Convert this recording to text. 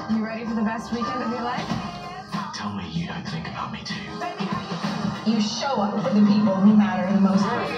You ready for the best weekend of your life? Tell me you don't think about me too. You show up for the people who matter the most.